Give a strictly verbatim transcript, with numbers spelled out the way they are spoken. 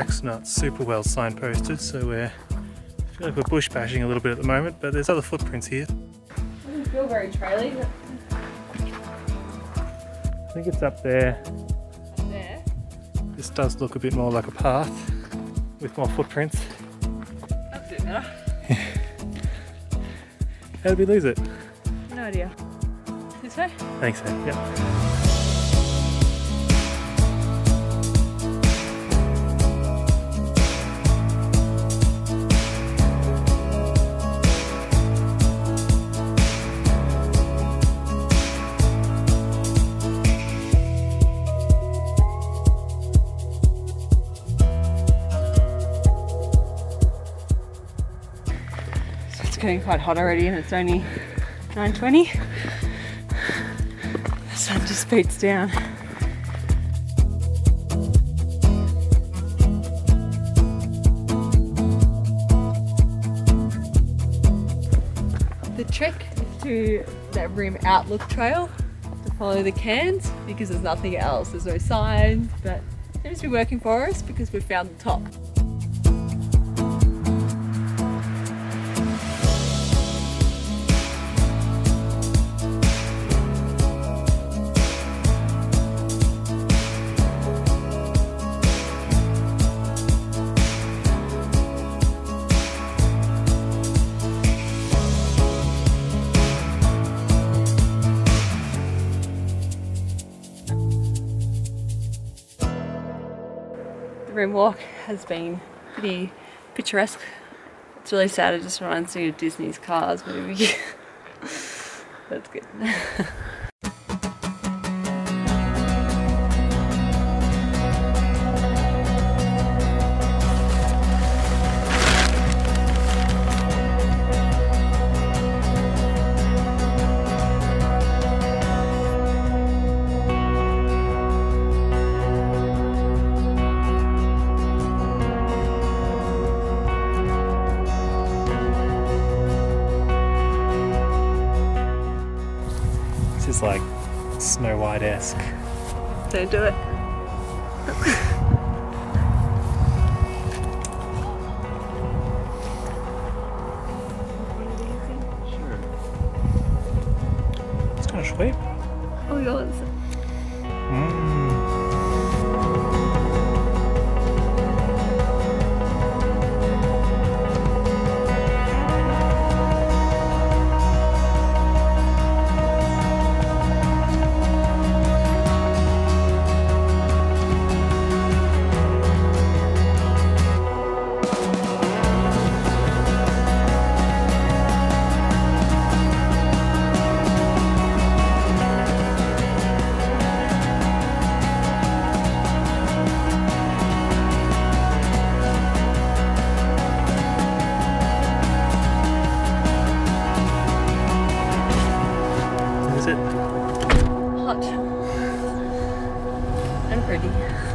track's not super well signposted, so we're, I feel like we're bush bashing a little bit at the moment, but there's other footprints here. It doesn't feel very traily, but... I think it's up there. Up there? This does look a bit more like a path with more footprints. That's a bit better. How did we lose it? No idea. This way? I think so, yep. It's getting quite hot already and it's only nine twenty. The sun just beats down. The trick is to that Rim Outlook Trail, to follow the cairns, because there's nothing else. There's no signs, but it seems to be working for us because we've found the top. The Rim Walk has been pretty picturesque. It's really sad, it just reminds me of Disney's Cars movie. That's good. This is like Snow White-esque. Don't do it. Sure. It's kind of sweet. Oh my god. Mm. Is it? Hot. And pretty.